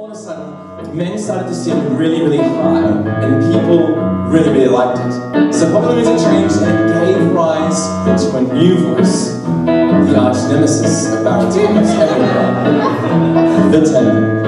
of a sudden, men started to sing really, really high, and people really, really liked it. So popular music changed, and it gave rise to a new voice, the arch nemesis of baritones everywhere, the tenor.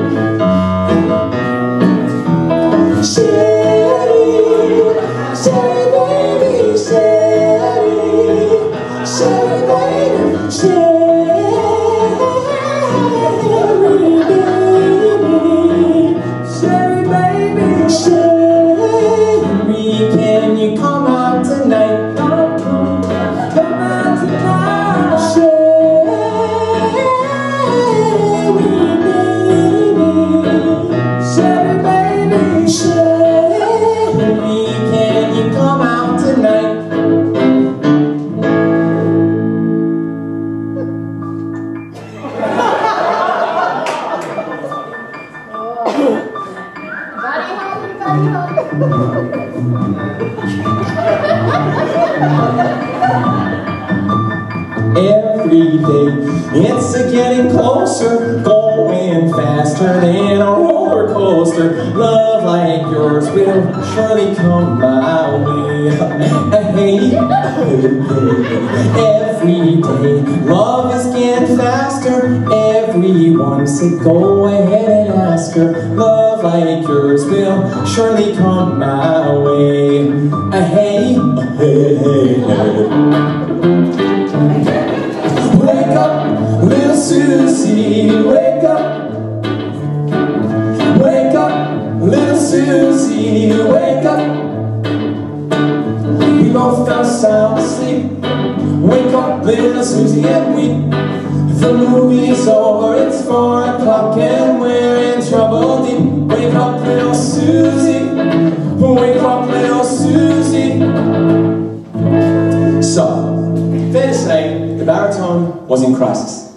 Every day it's getting closer, going faster than a roller coaster. Love like yours will surely come my way. Hey, every day love is getting faster. Everyone said go ahead and ask her. Love like yours will surely come my way. Hey, hey, hey, hey. Wake up, little Susie, wake up. Wake up, little Susie, wake up. We both fell sound asleep. Wake up, little Susie, and weep. The movie's over, it's 4 o'clock and we're in trouble deep. Wake up, little Susie, wake up, little Susie. So, fair to say, the baritone was in crisis.